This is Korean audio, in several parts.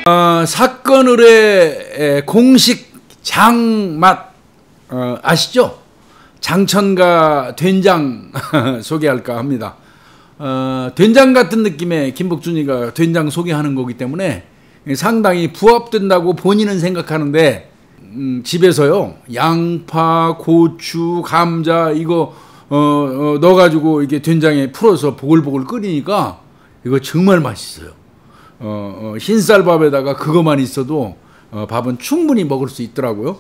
사건 의뢰 공식 장맛 아시죠? 장천가 된장 소개할까 합니다. 된장 같은 느낌의 김복준이가 된장 소개하는 거기 때문에 상당히 부합된다고 본인은 생각하는데 집에서요 양파, 고추, 감자 이거 넣어가지고 이게 된장에 풀어서 보글보글 끓이니까 이거 정말 맛있어요. 흰쌀밥에다가 그거만 있어도 밥은 충분히 먹을 수 있더라고요.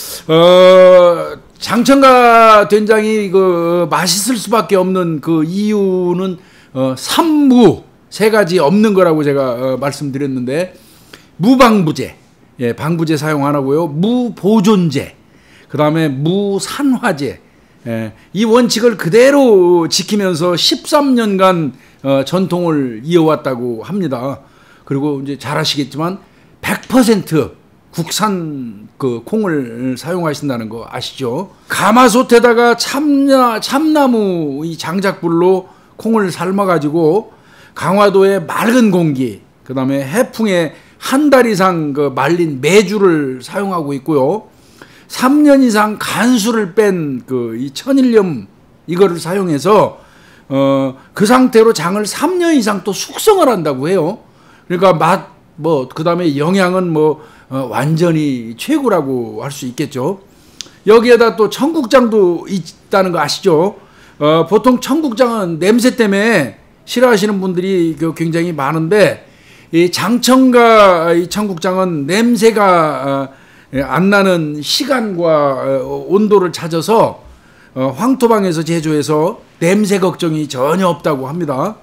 장천가 된장이 그 맛있을 수밖에 없는 그 이유는 삼무 세 가지 없는 거라고 제가 말씀드렸는데 무방부제, 예, 방부제 사용 안 하고요. 무보존제, 그 다음에 무산화제, 예, 이 원칙을 그대로 지키면서 13년간 전통을 이어왔다고 합니다. 그리고 이제 잘 아시겠지만 100% 국산 그 콩을 사용하신다는 거 아시죠? 가마솥에다가 참나무 이 장작불로 콩을 삶아가지고 강화도의 맑은 공기, 그 다음에 해풍에 한 달 이상 그 말린 메주를 사용하고 있고요. 3년 이상 간수를 뺀 그 이 천일염 이거를 사용해서 그 상태로 장을 3년 이상 또 숙성을 한다고 해요. 그러니까 맛, 그 다음에 영양은 완전히 최고라고 할 수 있겠죠. 여기에다 또 청국장도 있다는 거 아시죠? 보통 청국장은 냄새 때문에 싫어하시는 분들이 굉장히 많은데, 이 장천가 이 청국장은 냄새가 안 나는 시간과 온도를 찾아서 황토방에서 제조해서 냄새 걱정이 전혀 없다고 합니다.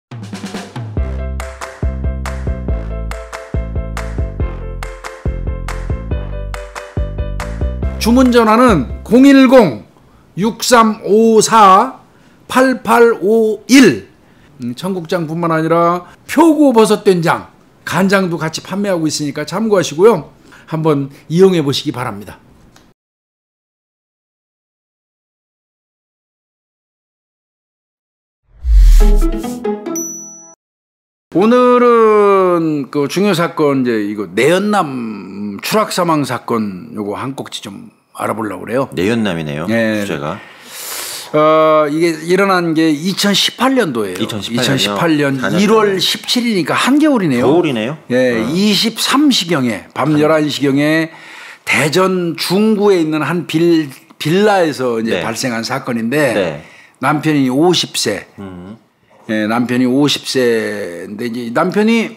주문 전화는 010-6354-8851. 청국장뿐만 아니라 표고버섯 된장, 간장도 같이 판매하고 있으니까 참고하시고요. 한번 이용해 보시기 바랍니다. 오늘은 그 중요 사건, 이제 이거 내연남 추락 사망 사건 요거 한 꼭지 좀 알아보려고 그래요. 내연남이네요. 네. 주제가. 이게 일어난 게 2018년도예요. 2018년 1월 17일이니까 한겨울이네요. 겨울이네요. 예, 23시경에 밤 11시경에 대전 중구에 있는 한 빌라에서 이제 네. 발생한 사건인데 네. 남편이 50세. 예, 남편이 50세인데 이제 남편이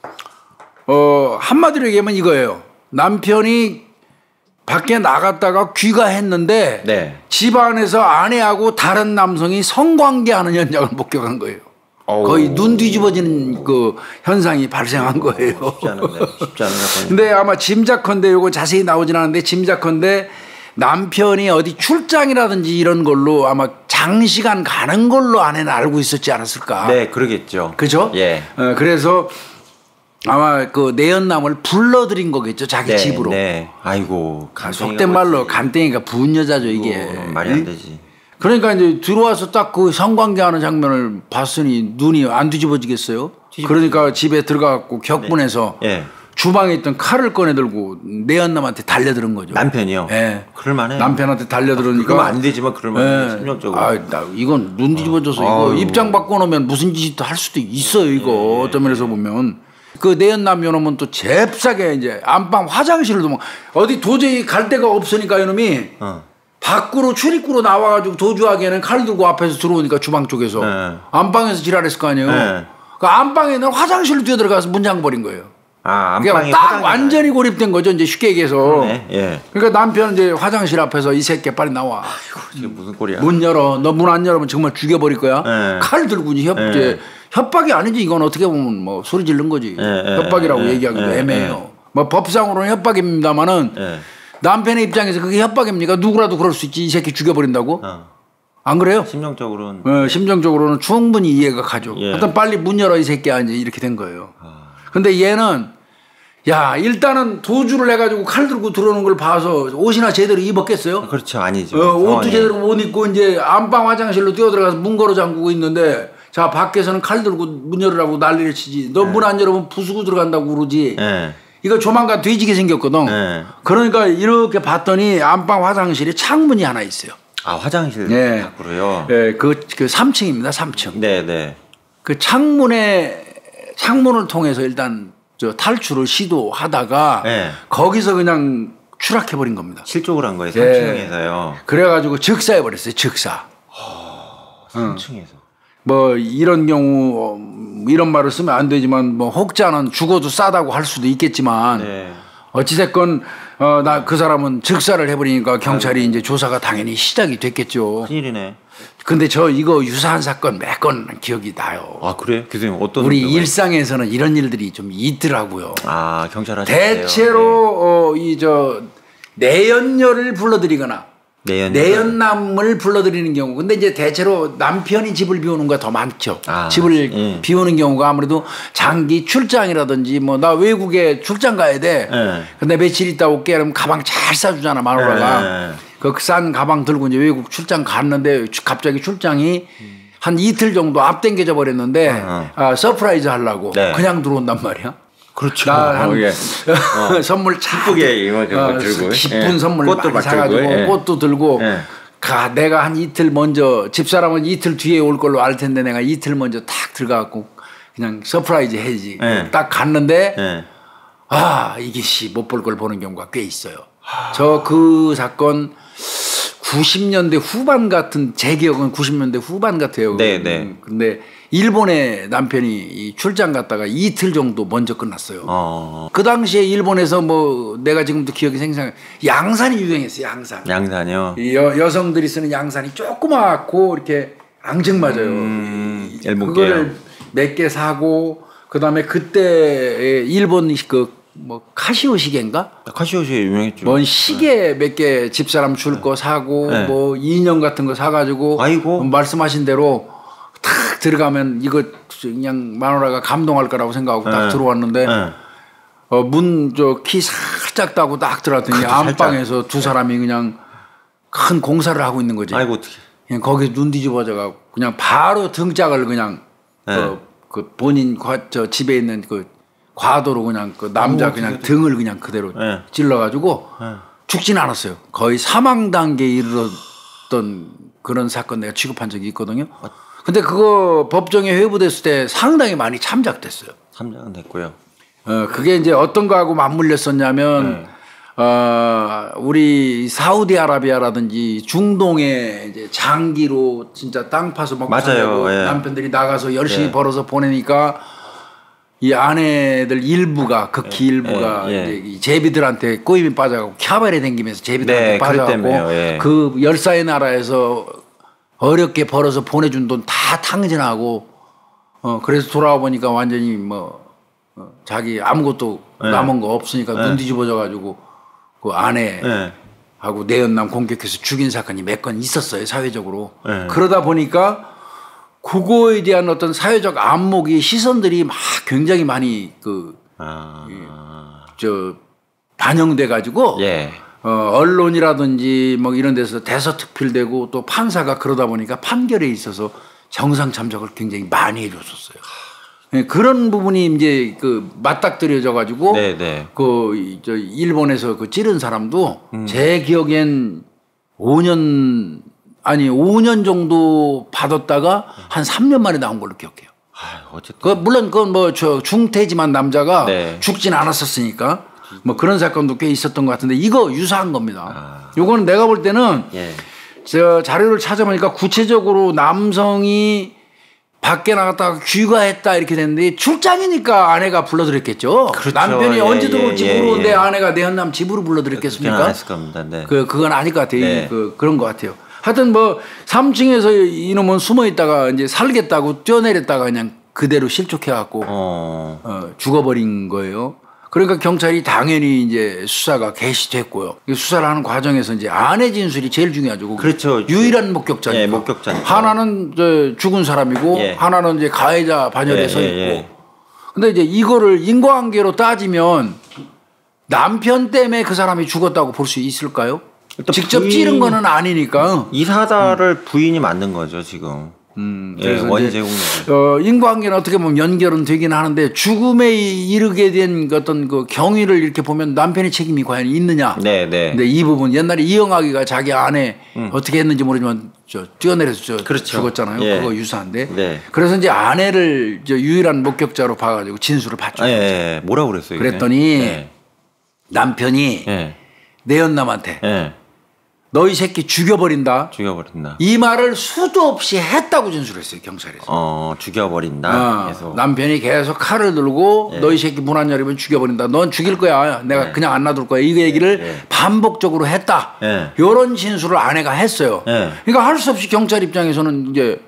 한마디로 얘기하면 이거예요. 남편이 밖에 나갔다가 귀가했는데 네. 집 안에서 아내하고 다른 남성이 성관계하는 현장을 목격한 거예요. 거의 눈 뒤집어지는 그 현상이 발생한 거예요. 쉽지 않은데. 쉽지 않은 사건이. 근데 아마 짐작컨대 요거 자세히 나오진 않은데 짐작컨대 남편이 어디 출장이라든지 이런 걸로 아마 장시간 가는 걸로 아내는 알고 있었지 않았을까. 네, 그러겠죠. 그죠? 예. 그래서 아마 그 내연남을 불러들인 거겠죠, 자기 네, 집으로. 네. 아이고. 속된 말로 간땡이가 부은 여자죠, 이게. 말이 안 되지. 그러니까 이제 들어와서 딱 그 성관계하는 장면을 봤으니 눈이 안 뒤집어지겠어요? 그러니까 집에 들어가갖고 격분해서 네. 주방에 있던 칼을 꺼내 들고 내연남한테 달려드는 거죠. 남편이요? 네. 그럴만해. 남편한테 달려들으니까. 그러면 안 되지만 그럴만해. 네. 심정적으로. 나 이건 눈 뒤집어져서 이거 입장 바꿔놓으면 무슨 짓도 할 수도 있어요, 이거. 어떤 면에서 보면. 그 내연남 요놈은 또 잽싸게 이제 안방 화장실도 뭐 어디 도저히 갈 데가 없으니까 이놈이 밖으로 출입구로 나와가지고 도주하기에는 칼 들고 앞에서 들어오니까 주방 쪽에서 안방에서 지랄했을 거 아니에요. 그 안방에 있는 화장실로 뛰어들어가서 문 잠궈버린 거예요. 아, 안방에 딱 완전히 고립된 거죠, 이제 쉽게 얘기해서. 예. 그러니까 남편은 이제 화장실 앞에서 이 새끼 빨리 나와. 아이고, 이게 무슨 꼴이야. 문 열어. 너 문 안 열으면 정말 죽여버릴 거야. 칼 들고 협박이 아니지. 이건 어떻게 보면 뭐 소리 지른 거지. 협박이라고 얘기하기도 애매해요. 뭐 법상으로는 협박입니다만은 남편의 입장에서 그게 협박입니까? 누구라도 그럴 수 있지. 이 새끼 죽여버린다고? 안 그래요? 심정적으로는. 심정적으로는 충분히 이해가 가죠. 하여튼 빨리 문 열어 이 새끼야. 이제 이렇게 된 거예요. 근데 얘는 야 일단은 도주를 해가지고 칼 들고 들어오는 걸 봐서 옷이나 제대로 입었겠어요? 그렇죠. 아니죠. 옷도 제대로 못 입고 이제 안방 화장실로 뛰어들어가서 문 걸어 잠그고 있는데 자 밖에서는 칼 들고 문 열으라고 난리를 치지. 너 문 안 열으면 부수고 들어간다고 그러지. 네. 이거 조만간 뒤지게 생겼거든. 네. 그러니까 이렇게 봤더니 안방 화장실에 창문이 하나 있어요. 아 화장실 네. 밖으로요. 네, 그 3층입니다. 3층. 네, 네. 그 창문을 통해서 일단 저 탈출을 시도하다가 네. 거기서 그냥 추락해 버린 겁니다. 실족을 한 거예요. 네. 3층에서요. 그래가지고 즉사해 버렸어요. 즉사. 3층에서. 뭐 이런 경우 이런 말을 쓰면 안 되지만 뭐 혹자는 죽어도 싸다고 할 수도 있겠지만 네. 어찌됐건 나 그 사람은 즉사를 해버리니까 경찰이 이제 조사가 당연히 시작이 됐겠죠. 큰일이네. 근데 저 이거 유사한 사건 몇 건 기억이 나요. 아 그래요? 교수님 어떤 우리 정도가 일상에서는 이런 일들이 좀 있더라고요. 아 경찰 하셨어요? 대체로 이 저 내연녀를 불러들이거나 내연남을 불러들이는 경우. 근데 이제 대체로 남편이 집을 비우는 거가 더 많죠. 아, 집을 비우는 경우가 아무래도 장기 출장이라든지 뭐 나 외국에 출장 가야 돼. 근데 며칠 있다 올게 그러면 가방 잘 싸주잖아 마누라가. 그 싼 가방 들고 이제 외국 출장 갔는데 갑자기 출장이 한 이틀 정도 앞당겨져 버렸는데 서프라이즈 하려고 네. 그냥 들어온단 말이야. 그렇죠. 나한 예. 선물 참 이쁘게 이거 들고 기쁜 예. 선물 꽃도 많이 사가지고 들고, 예. 꽃도 들고 예. 내가 한 이틀 먼저 집사람은 이틀 뒤에 올 걸로 알 텐데 내가 이틀 먼저 탁 들어가고 그냥 서프라이즈 해야지. 예. 딱 갔는데 예. 이게 못 볼 걸 보는 경우가 꽤 있어요. 저 그 사건 90년대 후반 같은 제 기억은 90년대 후반 같아요. 네, 네. 근데 일본에 남편이 출장 갔다가 이틀 정도 먼저 끝났어요. 그 당시에 일본에서 뭐 내가 지금도 기억이 생생해. 양산이 유행했어요. 양산. 양산이요. 여성들이 쓰는 양산이 조그맣고 이렇게 앙증맞아요. 일본게요. 그걸 몇 개 사고 그다음에 그때 일본 그 뭐 카시오 시계인가? 카시오 시계 유명했죠. 뭔 시계 몇 개 집사람 줄 거 사고 뭐 인형 같은 거 사가지고 아이고. 말씀하신 대로 탁 들어가면 이거 그냥 마누라가 감동할 거라고 생각하고 딱 들어왔는데 문 저 키 살짝 따고 딱 들어왔더니 안방에서 두 사람이 그냥 큰 공사를 하고 있는 거지. 아이고 어떻게? 그냥 거기 눈 뒤집어져가고 그냥 바로 등짝을 그냥 그 본인 저 집에 있는 그 과도로 그냥 그 남자 그냥 등을 그냥 그대로 찔러가지고 죽진 않았어요. 거의 사망 단계에 이르렀던 그런 사건 내가 취급한 적이 있거든요. 근데 그거 법정에 회부됐을 때 상당히 많이 참작됐어요. 참작은 됐고요. 그게 이제 어떤 거하고 맞물렸었냐면 우리 사우디아라비아라든지 중동에 이제 장기로 진짜 땅 파서 먹고 살고 남편들이 나가서 열심히 벌어서 보내니까 이 아내들 일부가 극히 일부가 이제 이 제비들한테 꼬임이 빠져가고 캬바레 댕기면서 제비들한테 빠져가고 그 열사의 나라에서 어렵게 벌어서 보내준 돈 다 탕진하고 그래서 돌아와 보니까 완전히 뭐 자기 아무것도 남은 거 없으니까 눈 뒤집어져 가지고 그 아내하고 내연남 공격해서 죽인 사건이 몇 건 있었어요 사회적으로. 그러다 보니까 그거에 대한 어떤 사회적 안목이 시선들이 막 굉장히 많이 반영돼 가지고 언론이라든지 뭐 이런 데서 대서특필되고 또 판사가 그러다 보니까 판결에 있어서 정상 참작을 굉장히 많이 해줬었어요. 그런 부분이 이제 그 맞닥뜨려져 가지고 저 일본에서 그 찌른 사람도 제 기억엔 5년 정도 받았다가 한 3년 만에 나온 걸로 기억해요. 어쨌든 물론 그건 뭐 저 중태지만 남자가 죽진 않았었으니까 뭐 그런 사건도 꽤 있었던 것 같은데 이거 유사한 겁니다. 요거는 내가 볼 때는 저 자료를 찾아보니까 구체적으로 남성이 밖에 나갔다가 귀가했다 이렇게 됐는데 출장이니까 아내가 불러들였겠죠. 그렇죠. 남편이 언제 들어올지 모르는데 아내가 내연남 집으로 불러들였겠습니까? 그건 아닐 것 같아요. 그런 것 같아요. 하여튼 뭐 3층에서 이놈은 숨어 있다가 이제 살겠다고 뛰어내렸다가 그냥 그대로 실족해갖고 죽어버린 거예요. 그러니까 경찰이 당연히 이제 수사가 개시됐고요. 수사를 하는 과정에서 이제 아내 진술이 제일 중요하죠. 그렇죠. 유일한 목격자니까. 목격자니까. 하나는 저 죽은 사람이고 하나는 이제 가해자 반열에 서 있고. 근데 이제 이거를 인과관계로 따지면 남편 때문에 그 사람이 죽었다고 볼 수 있을까요? 직접 찌른 거는 아니니까. 이 사달을 부인이 만든 거죠 지금. 그래서 원인 이제 제공. 인과관계는 어떻게 보면 연결은 되긴 하는데 죽음에 이르게 된 어떤 그 경위를 이렇게 보면 남편의 책임이 과연 있느냐. 네, 네. 근데 이 부분 옛날에 이영학이가 자기 아내 어떻게 했는지 모르지만 뛰어내려서 그렇죠. 죽었잖아요. 예. 그거 유사한데. 네. 그래서 이제 아내를 유일한 목격자로 봐가지고 진술을 받죠. 예, 뭐라고 그랬어요? 그랬더니 네. 남편이 예. 내연남한테 예. 너 이 새끼 죽여버린다. 죽여버린다. 이 말을 수도 없이 했다고 진술했어요 경찰에서. 죽여버린다. 계속. 남편이 계속 칼을 들고 예. 너 이 새끼 문 안 열리면 죽여버린다. 넌 죽일 거야. 내가 예. 그냥 안 놔둘 거야. 이 얘기를 예. 반복적으로 했다. 예. 이런 진술을 아내가 했어요. 예. 그러니까 할 수 없이 경찰 입장에서는 이제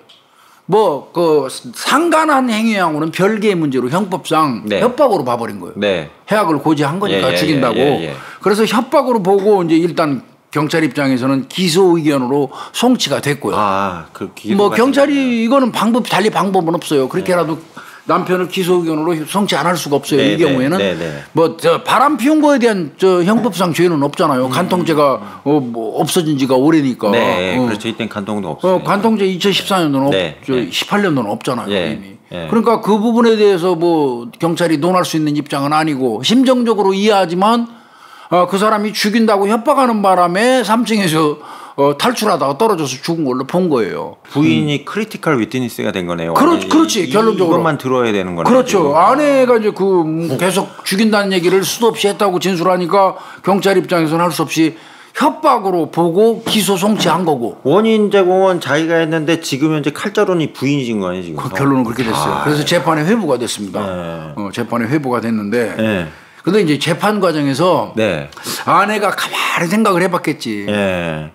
뭐 그 상간한 행위하고는 별개의 문제로 형법상 네. 협박으로 봐버린 거예요. 네. 해악을 고지한 거니까 예, 예, 죽인다고. 예. 그래서 협박으로 보고 이제 일단 경찰 입장에서는 기소 의견으로 송치가 됐고요. 그 뭐 경찰이 이거는 달리 방법은 없어요. 그렇게라도 남편을 기소 의견으로 송치 안 할 수가 없어요. 네, 이 경우에는 네. 뭐 바람 피운 거에 대한 형법상 죄는 없잖아요. 간통죄가 뭐 없어진 지가 오래니까. 네, 그렇죠. 이땐 간통도 없어요. 간통죄 2014년도는 네, 18년도는 없잖아요. 예, 이미. 예. 그러니까 그 부분에 대해서 뭐 경찰이 논할 수 있는 입장은 아니고 심정적으로 이해하지만 그 사람이 죽인다고 협박하는 바람에 3층에서 탈출하다가 떨어져서 죽은 걸로 본 거예요. 부인이 크리티컬 위트니스가 된 거네요. 그렇지. 결론적으로. 이것만 들어야 되는 거네요. 그렇죠. 지금. 아내가 이제 계속 죽인다는 얘기를 수도 없이 했다고 진술하니까 경찰 입장에서는 할 수 없이 협박으로 보고 기소 송치한 거고. 원인 제공은 자기가 했는데 지금 현재 칼자루는 부인이 진 거 아니에요 지금? 그 결론은 그렇게 됐어요. 그래서 재판에 회부가 됐습니다. 네. 재판에 회부가 됐는데. 네. 근데 이제 재판 과정에서 네. 아내가 가만히 생각을 해봤겠지. 예.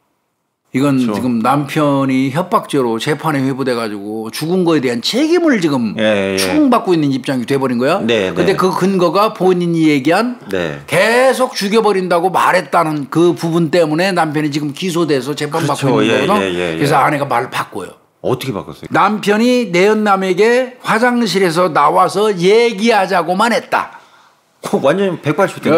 이건 그렇죠. 지금 남편이 협박죄로 재판에 회부돼가지고 죽은 거에 대한 책임을 지금 추궁받고 있는 입장이 돼버린 거야. 네, 근데 네. 그 근거가 본인이 얘기한 네. 계속 죽여버린다고 말했다는 그 부분 때문에 남편이 지금 기소돼서 재판받고 그렇죠. 있는 거거든. 예. 그래서 아내가 말을 바꿔요. 어떻게 바꿨어요? 남편이 내연남에게 화장실에서 나와서 얘기하자고만 했다. 완전 180도.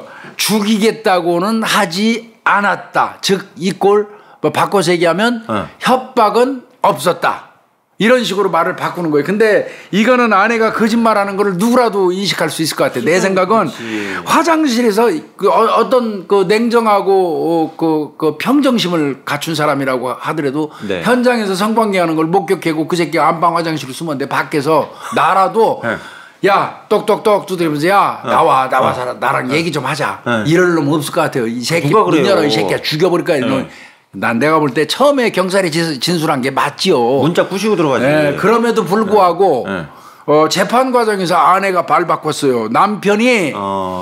죽이겠다고는 하지 않았다. 즉 이 꼴 바꿔서 얘기하면 협박은 없었다. 이런 식으로 말을 바꾸는 거예요. 근데 이거는 아내가 거짓말하는 거를 누구라도 인식할 수 있을 것 같아. 내 생각은 화장실에서 어떤 그 냉정하고 그 평정심을 갖춘 사람이라고 하더라도 네. 현장에서 성관계하는 걸 목격하고 그 새끼 안방 화장실로 숨었는데 밖에서 나라도 야 똑똑똑 두드리면서 야 나와 나랑 얘기 좀 하자. 이럴 놈 없을 것 같아요. 이 새끼 문 열어 이 새끼야 죽여버릴 거야. 난 내가 볼 때 처음에 경찰이 진술한 게 맞지요. 문자 부시고 들어가지. 네, 그럼에도 불구하고 재판 과정에서 아내가 발 바꿨어요. 남편이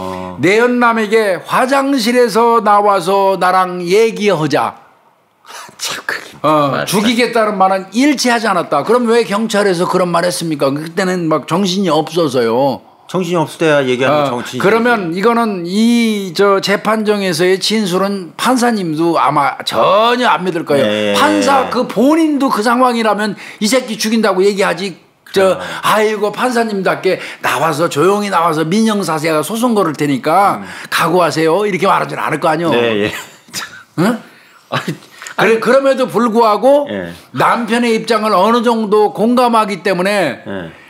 내연남에게 화장실에서 나와서 나랑 얘기하자. 참 그게 죽이겠다는 말은 일치하지 않았다. 그럼 왜 경찰에서 그런 말 했습니까? 그때는 막 정신이 없어서요. 정신이 없을 때야 얘기하는 정신이. 그러면 이거는 재판정에서의 진술은 판사님도 아마 전혀 안 믿을 거예요. 네. 판사 그 본인도 그 상황이라면 이 새끼 죽인다고 얘기하지. 아이고 판사님답게 나와서 조용히 나와서 민형사세가 소송 걸을 테니까 각오하세요. 이렇게 말하지는 않을 거 아니에요. 네, 응? 그럼에도 불구하고 남편의 입장을 어느 정도 공감하기 때문에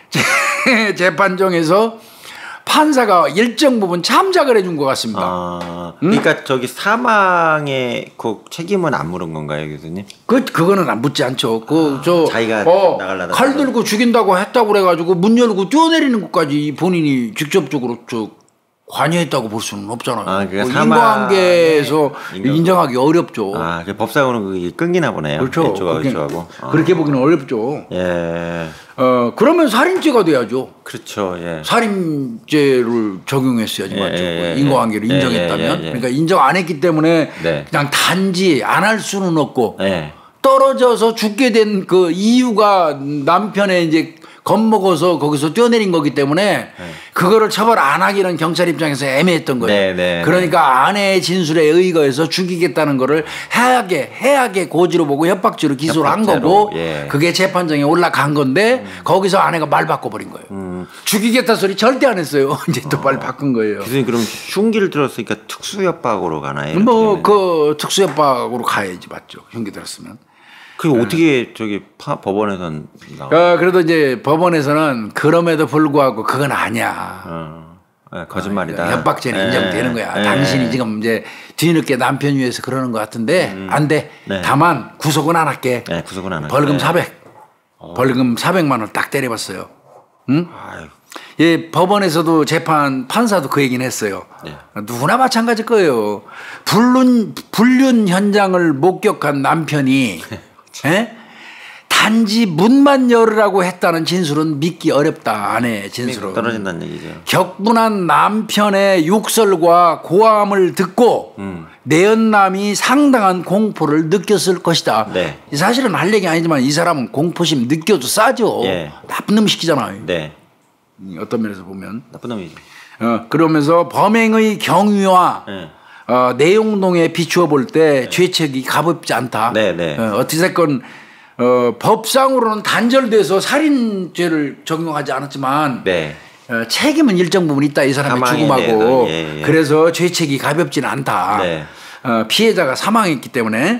재판정에서 판사가 일정 부분 참작을 해준 것 같습니다. 그러니까 저기 사망의 그 책임은 안 물은 건가요, 교수님? 그거는 안 묻지 않죠. 자기가 나가려다 칼 들고 죽인다고 했다고 그래가지고 문 열고 뛰어내리는 것까지 본인이 직접적으로 관여했다고 볼 수는 없잖아요. 그러니까 인과관계에서 인정하기 어렵죠. 법상으로는 그게 끊기나 보네요. 그렇죠. 이쪽하고. 그렇게 보기는 어렵죠. 예. 그러면 살인죄가 돼야죠. 그렇죠. 예. 살인죄를 적용했어야지 맞죠. 인과관계를 인정했다면. 그러니까 인정 안 했기 때문에 그냥 단지 안 할 수는 없고 떨어져서 죽게 된 그 이유가 남편의 이제 겁먹어서 거기서 뛰어내린 거기 때문에 그거를 처벌 안 하기는 경찰 입장에서 애매했던 거예요. 그러니까 아내의 진술에 의거해서 죽이겠다는 거를 해악의 고지로 보고 협박죄로 기소를 한 거고 그게 재판정에 올라간 건데 거기서 아내가 말 바꿔버린 거예요. 죽이겠다 소리 절대 안 했어요. 이제 또 말 바꾼 거예요. 교수님 그럼 흉기를 들었으니까 특수협박으로 가나요? 그 특수협박으로 가야지 맞죠. 흉기 들었으면. 그 어떻게 저기 법원에선 나와? 그래도 이제 법원에서는 그럼에도 불구하고 그건 아니야. 거짓말이다. 협박죄는 인정되는 거야. 당신이 지금 이제 뒤늦게 남편 위해서 그러는 것 같은데 안 돼. 네. 다만 구속은 안 할게. 네, 구속은 안 할게. 벌금 400. 벌금 400만 원 딱 때려봤어요. 응? 아유. 예, 법원에서도 판사도 그 얘기는 했어요. 네. 누구나 마찬가지일 거예요. 불륜 현장을 목격한 남편이 예? 단지 문만 열으라고 했다는 진술은 믿기 어렵다. 아내 진술은. 떨어진다는 얘기죠. 격분한 남편의 욕설과 고함을 듣고 내연남이 상당한 공포를 느꼈을 것이다. 네. 사실은 할 얘기 아니지만 이 사람은 공포심 느껴도 싸죠. 예. 나쁜 놈 시키잖아요. 네. 어떤 면에서 보면. 나쁜 놈이죠. 그러면서 범행의 경위와 네. 내용동에 비추어 볼 때 죄책이 가볍지 않다. 네, 네. 어찌됐건 법상으로는 단절돼서 살인죄를 적용하지 않았지만 네. 책임은 일정 부분 있다. 이 사람의 죽음하고 예. 그래서 죄책이 가볍지는 않다. 네. 피해자가 사망했기 때문에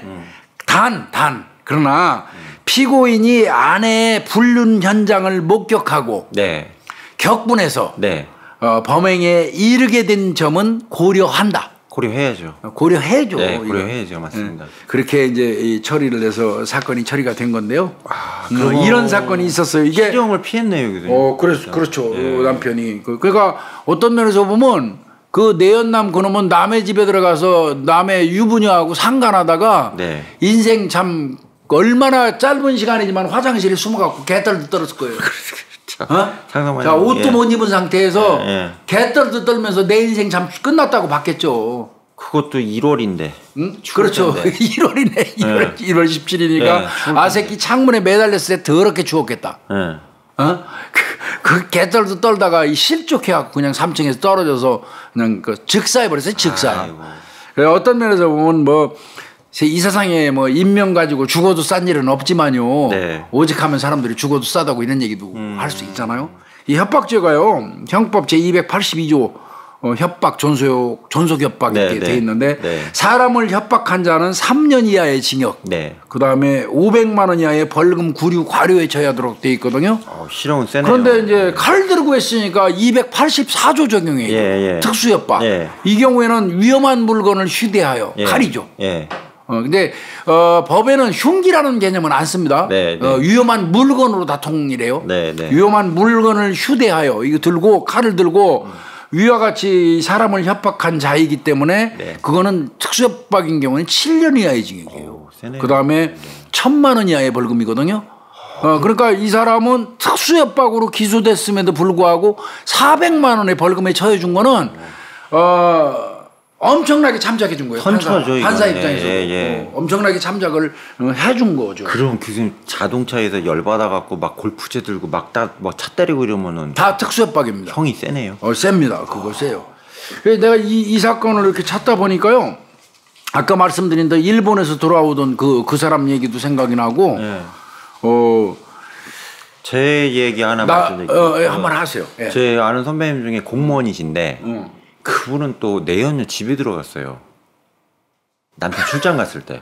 그러나 피고인이 아내의 불륜 현장을 목격하고 네. 격분해서 네. 범행에 이르게 된 점은 고려한다. 고려해야죠. 고려해야죠. 네, 고려해야죠. 맞습니다. 네. 그렇게 이제 이 처리를 해서 사건이 처리가 된 건데요. 그거 이런 사건이 있었어요. 이게 실형을 피했네요, 교수님. 그렇죠. 예. 남편이 그러니까 어떤 면에서 보면 그 내연남 그놈은 남의 집에 들어가서 남의 유부녀하고 상간하다가 네. 인생 참 얼마나 짧은 시간이지만 화장실에 숨어갖고 개떨도 떨었을 거예요. 상상만 자, 옷도 못 입은 상태에서 예. 개떨도 떨면서 내 인생 참 끝났다고 봤겠죠. 그것도 1월인데. 응? 그렇죠. 1월이네. 1월 17일이니까 네, 아새끼 창문에 매달렸을 때 더럽게 추웠겠다. 네. 그 개떨도 떨다가 실족해갖고 그냥 3층에서 떨어져서 그냥 그 즉사해버렸어요. 즉사. 그래서 어떤 면에서 보면 뭐 이 세상에 뭐 인명 가지고 죽어도 싼 일은 없지만요. 네. 오직하면 사람들이 죽어도 싸다고 이런 얘기도 할 수 있잖아요. 이 협박죄가요. 형법 제282조 협박 존속 협박 이렇게 돼 있는데 사람을 협박한 자는 3년 이하의 징역. 그다음에 500만 원 이하의 벌금 구류 과료에 처하도록 돼 있거든요. 실형은 세네요. 그런데 이제 칼 들고 했으니까 284조 적용해요. 특수협박. 이 경우에는 위험한 물건을 휴대하여 칼이죠. 근데 법에는 흉기라는 개념은 안 씁니다. 위험한 물건으로 다 통일해요. 위험한 물건을 휴대하여 이거 들고 칼을 들고 위와 같이 사람을 협박한 자이기 때문에 그거는 특수협박인 경우는 7년 이하의 징역이에요. 그다음에 1,000만 원 이하의 벌금이거든요. 그러니까 이 사람은 특수협박으로 기소됐음에도 불구하고 400만 원의 벌금에 처해 준 거는 엄청나게 참작해 준 거예요. 판사 입장에서 엄청나게 참작을 해준 거죠. 그럼 교수님 자동차에서 열받아 갖고 막 골프채 들고 막 차 때리고 이러면은 다 특수협박입니다. 형이 세네요. 셉니다. 그거 세요. 그래서 내가 이 사건을 이렇게 찾다 보니까요. 아까 말씀드린 대로 일본에서 돌아오던 그 사람 얘기도 생각이 나고. 제 얘기 하나 말씀드릴게요. 한번 하세요. 제 아는 선배님 중에 공무원이신데. 그분은 또 내연녀 집에 들어갔어요. 남편 출장 갔을 때.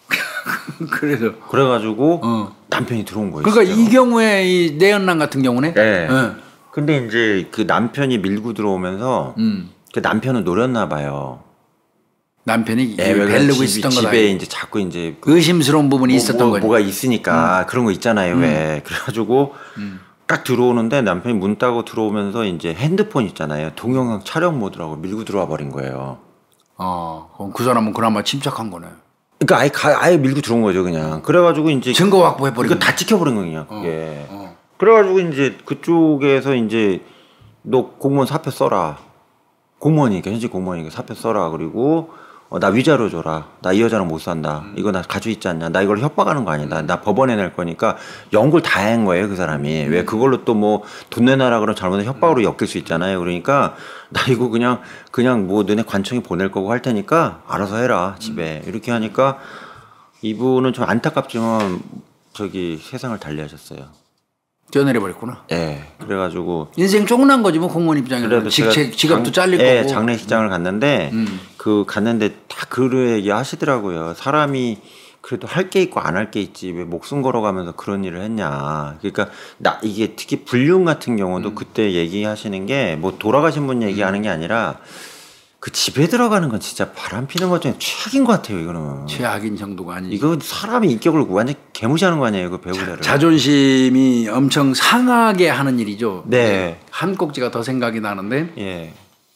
그래가지고 남편이 들어온 거예요. 그러니까 진짜로. 이 경우에 이 내연남 같은 경우네. 근데 이제 그 남편이 밀고 들어오면서 그 남편은 노렸나 봐요. 남편이 벨르고 있었던 거다. 집에 이제 자꾸 이제 의심스러운 부분이 있었던 거죠. 뭐가 있으니까 그런 거 있잖아요. 왜 그래가지고. 딱 들어오는데 남편이 문 따고 들어오면서 이제 핸드폰 있잖아요. 동영상 촬영 모드라고 밀고 들어와 버린 거예요. 그럼 그 사람은 그나마 침착한 거네. 그러니까 아예 밀고 들어온 거죠, 그냥. 그래가지고 이제 증거 확보해 버린. 이거 다 찍혀버린 거냐, 그게. 그래가지고 이제 그쪽에서 이제 너 공무원 사표 써라. 공무원이니까 현직 공무원이니까 사표 써라. 그리고 나 위자료 줘라. 나 이 여자랑 못 산다. 이거 나 가지고 있지 않냐. 나 이걸 협박하는 거 아니다. 나 법원에 낼 거니까 연구를 다 한 거예요, 그 사람이. 왜 그걸로 또 뭐 돈 내놔라 그러면 잘못한 협박으로 엮일 수 있잖아요. 그러니까 나 이거 그냥 뭐 너네 관청에 보낼 거고 할 테니까 알아서 해라, 집에. 이렇게 하니까 이분은 좀 안타깝지만 세상을 달리하셨어요. 뛰어내려버렸구나. 그래가지고 인생 쫑난 거지 뭐 공무원 입장에서 직업도 잘릴 거고. 장례식장을 갔는데 갔는데 다 그 얘기 하시더라고요. 사람이 그래도 할 게 있고 안 할 게 있지 왜 목숨 걸어가면서 그런 일을 했냐. 그러니까 이게 특히 불륜 같은 경우도 그때 얘기하시는 게 뭐 돌아가신 분 얘기하는 게 아니라 그 집에 들어가는 건 진짜 바람 피는 것 중에 최악인 것 같아요. 이거는 최악인 정도가 아니지. 이거 사람의 인격을 완전 개무시하는 거 아니에요, 그 배우자를. 자존심이 엄청 상하게 하는 일이죠. 네. 한 꼭지가 더 생각이 나는데 예.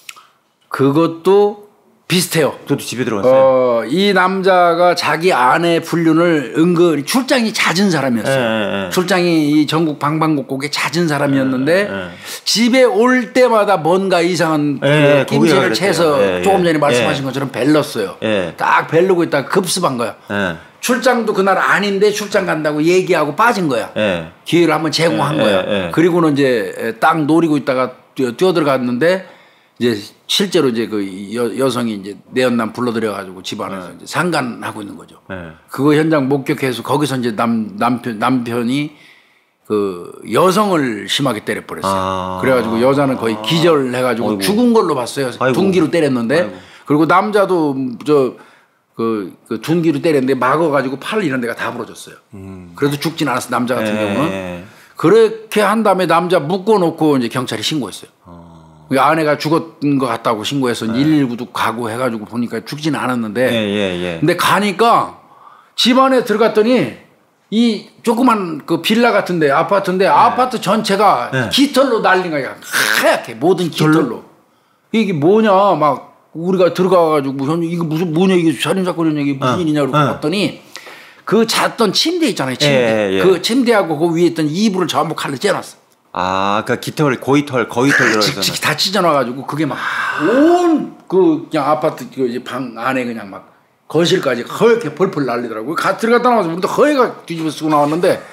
그것도 비슷해요. 저도 집에 들어갔어요. 이 남자가 자기 아내 불륜을 은근히 출장이 잦은 사람이었어요. 출장이 이 전국 방방곡곡에 잦은 사람이었는데 집에 올 때마다 뭔가 이상한 낌새를 채서 조금 전에 말씀하신 것처럼 벨렀어요. 딱 벨르고 있다가 급습한 거야. 출장도 그날 아닌데 출장 간다고 얘기하고 빠진 거야. 기회를 한번 제공한 거야. 그리고는 이제 딱 노리고 있다가 뛰어들어갔는데 이제 실제로 이제 그 여성이 이제 내연남 불러들여가지고 집안에서 이제 상간하고 있는 거죠. 그거 현장 목격해서 거기서 이제 남편이 그 여성을 심하게 때려버렸어요. 그래가지고 여자는 거의 기절해가지고 죽은 걸로 봤어요. 둔기로 때렸는데 그리고 남자도 그 둔기로 때렸는데 막아가지고 팔 이런 데가 다 부러졌어요. 그래도 죽진 않았어 남자 같은 경우는. 그렇게 한 다음에 남자 묶어놓고 이제 경찰에 신고했어요. 아내가 죽었던 것 같다고 신고해서 119도 가고 해가지고 보니까 죽지는 않았는데 근데 가니까 집안에 들어갔더니 이 조그만 그 빌라 같은데 아파트인데 아파트 전체가 깃털로 날린 거야. 하얗게 모든 깃털로. 이게 뭐냐 막 우리가 들어가가지고 이거 무슨 뭐냐 이게 살인사건이냐 이게 무슨 일이냐 그러고 봤더니 그 잤던 침대 있잖아요. 침대. 그 침대하고 그 위에 있던 이불을 전부 칼로 째놨어. 그 깃털 고이털 들어있어. 다 찢어놔가지고 그게 막 온 그 그냥 아파트 그 방 안에 그냥 막 거실까지 허옇게 펄펄 날리더라고요. 들어갔다 나와서 우리도 허위가 뒤집어 쓰고 나왔는데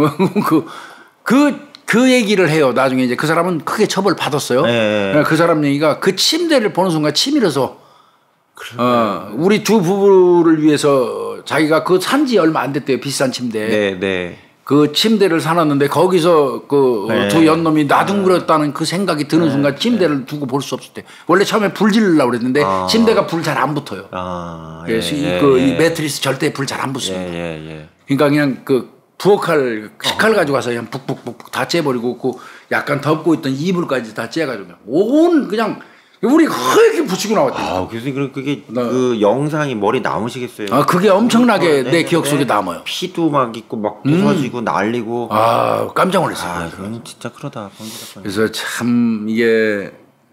그 얘기를 해요. 나중에 이제 그 사람은 크게 처벌 받았어요. 그 사람 얘기가 그 침대를 보는 순간 치밀어서 우리 두 부부를 위해서 자기가 그 산지 얼마 안 됐대요. 비싼 침대. 그 침대를 사놨는데 거기서 그 두 연놈이 나둥그렸다는 그 생각이 드는 순간 침대를 두고 볼 수 없을 때 원래 처음에 불 지르려고 그랬는데 침대가 불 잘 안 붙어요. 그래서 이 매트리스 절대 불 잘 안 붙습니다. 그러니까 그냥 그 부엌칼 식칼 가지고 가서 그냥 북북북 다 째버리고 그 약간 덮고 있던 이불까지 다 째가지고 온 그냥 우리 허옇게 붙이고 나왔대요. 교수님 그게 그 영상이 머리 남으시겠어요? 그게 엄청나게 내 기억 속에 남아요. 피도 막 있고 막 부서지고 날리고. 깜짝 놀랐어요. 그건 진짜 그러다. 그래서 참 이게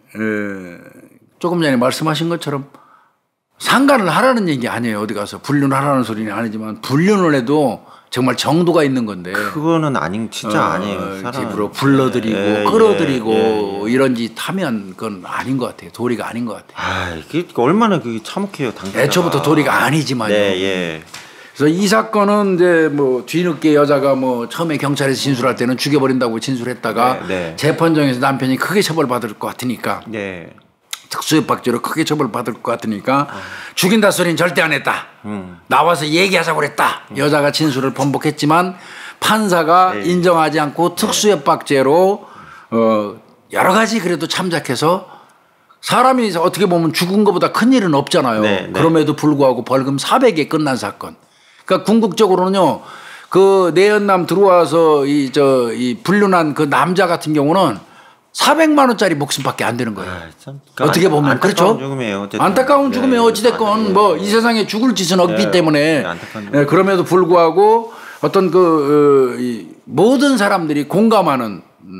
조금 전에 말씀하신 것처럼 상간을 하라는 얘기 아니에요. 어디 가서 불륜하라는 소리는 아니지만 불륜을 해도 정말 정도가 있는 건데 그거는 진짜 아니에요. 집으로 불러들이고 끌어들이고 이런 짓 하면 그건 아닌 것 같아요. 도리가 아닌 것 같아요. 그게 얼마나 그게 참혹해요. 당사자가. 애초부터 도리가 아니지만요. 그래서 이 사건은 이제 뭐 뒤늦게 여자가 뭐 처음에 경찰에서 진술할 때는 죽여버린다고 진술했다가 재판정에서 남편이 크게 처벌받을 것 같으니까 특수협박죄로 크게 처벌받을 것 같으니까 죽인다 소리는 절대 안 했다. 나와서 얘기하자고 그랬다. 여자가 진술을 번복했지만 판사가 인정하지 않고 특수협박죄로 여러 가지 그래도 참작해서 사람이 어떻게 보면 죽은 것보다 큰 일은 없잖아요. 그럼에도 불구하고 벌금 400에 끝난 사건. 그러니까 궁극적으로는요. 그 내연남 들어와서 이 불륜한 그 남자 같은 경우는 400만 원짜리 목숨밖에 안 되는 거예요. 어떻게 보면 그렇죠. 죽음이에요. 안타까운 죽음에 어찌됐건 뭐 이 세상에 죽을 짓은 없기 때문에 그럼에도 불구하고 어떤 이 모든 사람들이 공감하는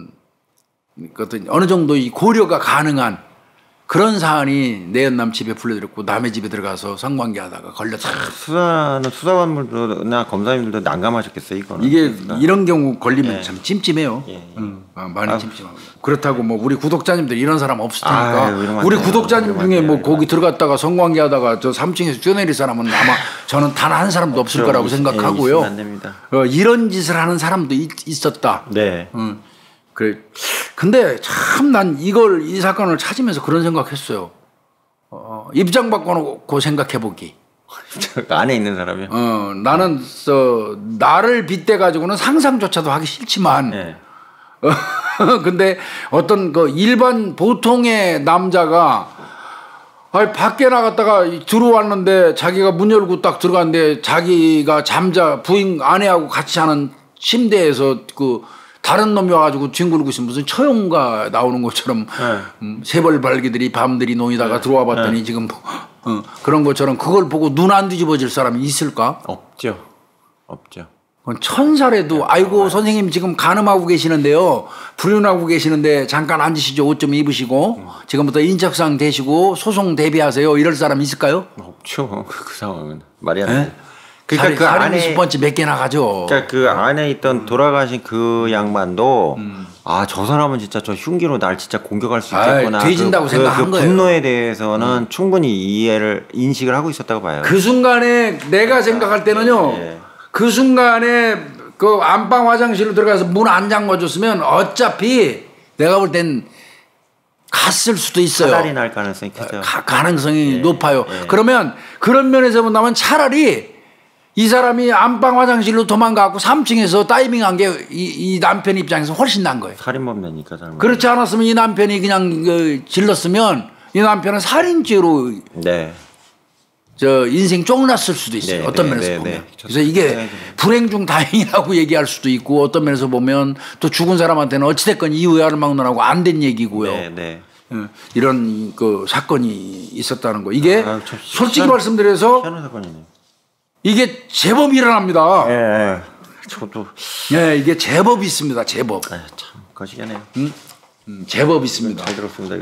어느 정도 이 고려가 가능한 그런 사안이 내연남 집에 불러들였고 남의 집에 들어가서 성관계하다가 걸렸다. 수사관들이나 검사님들도 난감하셨겠어요. 이거는. 이게 이런 경우 걸리면 참 찜찜해요. 많이 찜찜하고. 그렇다고 뭐 우리 구독자님들 이런 사람 없을 테니까 우리 구독자님 중에 뭐 거기 들어갔다가 성관계하다가 저 3층에서 뛰어내릴 사람은 아마 저는 단 한 사람도 없을 거라고 생각하고요. 안 됩니다. 이런 짓을 하는 사람도 있었다. 그래. 근데 참 난 이 사건을 찾으면서 그런 생각했어요. 입장 바꿔놓고 생각해보기. 안에 있는 사람이요? 나는 나를 빗대가지고는 상상조차도 하기 싫지만 근데 어떤 그 일반 보통의 남자가 아니 밖에 나갔다가 들어왔는데 자기가 문 열고 딱 들어갔는데 자기가 부인 아내하고 같이 하는 침대에서 그 다른 놈이 와가지고 뒹굴고 있으면 무슨 처형가 나오는 것처럼 세벌발기들이 밤들이 논이다가 들어와 봤더니 지금 그런 것처럼 그걸 보고 눈 안 뒤집어질 사람이 있을까? 없죠. 없죠. 그건 천사래도 아이고 선생님 지금 간음하고 계시는데요. 불륜하고 계시는데 잠깐 앉으시죠. 옷 좀 입으시고 지금부터 인적사항 대시고 소송 대비하세요. 이럴 사람 있을까요? 없죠. 그 상황은 말이 안 돼. 그러니까 그 안에 스펀지 몇 개나 가죠. 그러니까 그 안에 있던 돌아가신 그 양반도 아, 저 사람은 진짜 저 흉기로 날 진짜 공격할 수 있겠구나. 뒤진다고 생각한 거예요. 분노에 대해서는 충분히 인식을 하고 있었다고 봐요. 그 순간에 내가 생각할 때는요. 그 순간에 그 안방 화장실로 들어가서 문 안 잠궈줬으면 어차피 내가 볼 땐 갔을 수도 있어요. 사달이 날 가능성이 크죠. 가능성이 높아요. 그러면 그런 면에서 본다면 차라리 이 사람이 안방 화장실로 도망가고 3층에서 다이빙한 게 이 남편 입장에서 훨씬 난 거예요. 살인범이니까. 그렇지 않았으면 이 남편이 그냥 질렀으면 이 남편은 살인죄로 저 인생 쫑났을 수도 있어요. 어떤 면에서 보면. 그래서 이게 불행 중 다행이라고 얘기할 수도 있고 어떤 면에서 보면 또 죽은 사람한테는 어찌됐건 이유야를 막론하고 안 된 얘기고요. 이런 그 사건이 있었다는 거. 이게 솔직히 말씀드려서 희한한 사건이네요. 이게 제법 일어납니다. 저도. 이게 제법 있습니다. 제법. 참 거시기하네요. 제법 있습니다. 잘 들었습니다.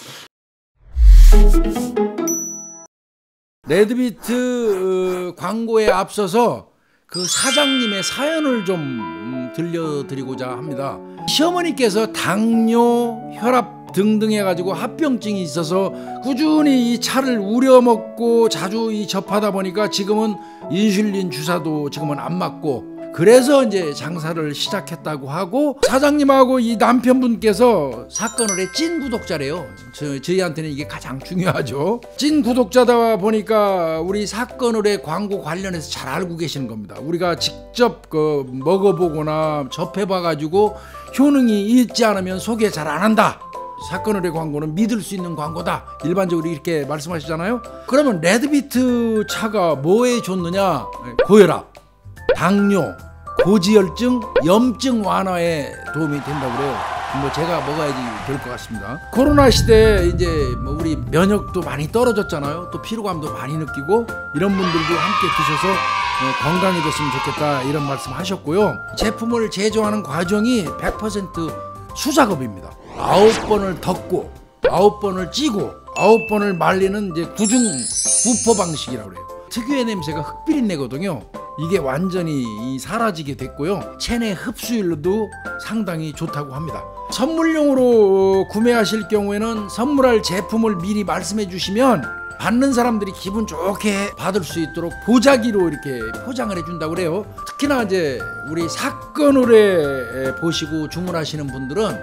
레드비트 광고에 앞서서 그 사장님의 사연을 좀 들려드리고자 합니다. 시어머니께서 당뇨, 혈압 등등 해가지고 합병증이 있어서 꾸준히 이 차를 우려먹고 자주 접하다 보니까 지금은 인슐린 주사도 지금은 안 맞고 그래서 이제 장사를 시작했다고 하고 사장님하고 이 남편분께서 사건을 해 찐 구독자래요. 저희한테는 이게 가장 중요하죠. 찐 구독자다 보니까 우리 사건을 해 광고 관련해서 잘 알고 계시는 겁니다. 우리가 직접 그 먹어보거나 접해봐가지고 효능이 있지 않으면 소개 잘 안 한다. 사건을 해 광고는 믿을 수 있는 광고다. 일반적으로 이렇게 말씀하시잖아요. 그러면 레드비트 차가 뭐에 좋느냐? 고혈압, 당뇨, 고지혈증, 염증 완화에 도움이 된다고 그래요. 뭐 제가 먹어야지 될 것 같습니다. 코로나 시대에 이제 뭐 우리 면역도 많이 떨어졌잖아요. 또 피로감도 많이 느끼고 이런 분들도 함께 드셔서 건강해졌으면 좋겠다 이런 말씀 하셨고요. 제품을 제조하는 과정이 100% 수작업입니다. 9번을 덮고 9번을 찌고 9번을 말리는 이제 구중 부포 방식이라고 그래요. 특유의 냄새가 흑비린내거든요. 이게 완전히 사라지게 됐고요. 체내 흡수율도 상당히 좋다고 합니다. 선물용으로 구매하실 경우에는 선물할 제품을 미리 말씀해 주시면 받는 사람들이 기분 좋게 받을 수 있도록 보자기로 이렇게 포장을 해준다고 그래요. 특히나 이제 우리 사건을 해 보시고 주문하시는 분들은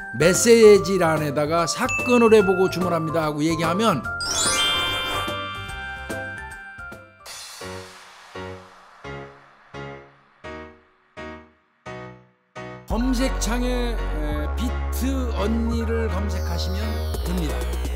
메시지란에다가 사건을 해보고 주문합니다 하고 얘기하면 검색창에 비트 언니를 검색하시면 됩니다.